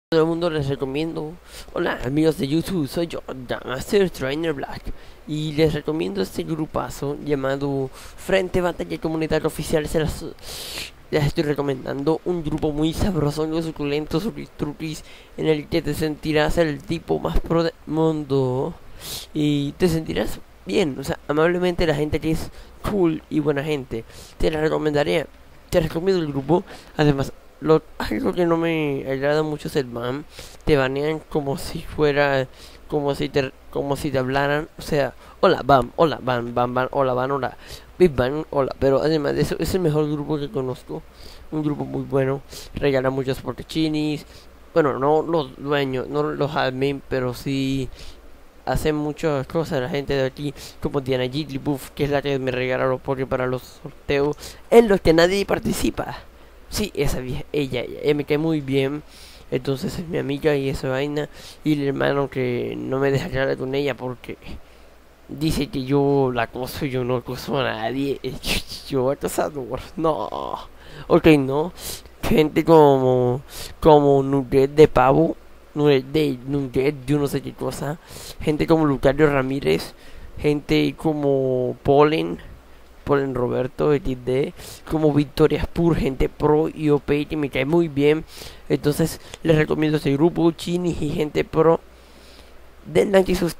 Todo el mundo les recomiendo. Hola amigos de YouTube, soy yo, Master Trainer Black, y les recomiendo este grupazo llamado Frente Batalla Comunidad Oficial. Les estoy recomendando un grupo muy sabroso, muy suculento, trupis, en el que te sentirás el tipo más pro del mundo y te sentirás bien. O sea, amablemente la gente que es cool y buena gente. Te la recomendaría. Te recomiendo el grupo. Además, algo que no me agrada mucho es el ban. Te banean como si fuera, como si te hablaran. O sea, hola ban, hola ban, ban, ban, hola ban, hola, big ban, hola. Pero además de eso, es el mejor grupo que conozco. Un grupo muy bueno. Regala muchos portechinis. Bueno, no los dueños, no los admin, pero sí hacen muchas cosas la gente de aquí, como Diana Jigglypuff, que es la que me regala los Poké para los sorteos en los que nadie participa. Sí, esa vieja, ella me cae muy bien. Entonces es mi amiga y esa vaina. Y el hermano que no me deja hablar con ella porque dice que yo la acoso y yo no acoso a nadie. Yo acosador, no. Ok, no. Gente como nugget de pavo, nugget, yo no sé qué cosa. Gente como Lucario Ramírez, gente como Polen Roberto XD, como Victoria Spur, gente pro y OP que me cae muy bien. Entonces les recomiendo este grupo, chinis y gente pro. Den like y suscríbanse.